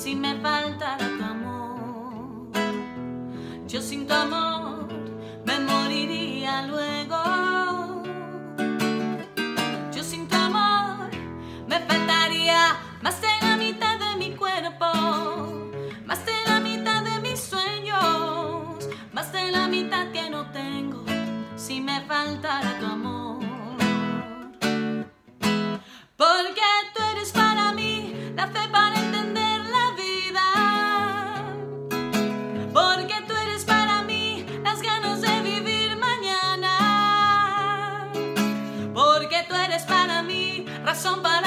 si me faltara tu amor. Yo sin tu amor me moriría luego. Yo sin tu amor me faltaría más de la mitad de mi cuerpo, más de la mitad de mis sueños, más de la mitad que no tengo si me faltara tu amor. Porque tú eres para mí la fe para entender la vida. Porque tú eres para mí las ganas de vivir mañana. Porque tú eres para mí razón para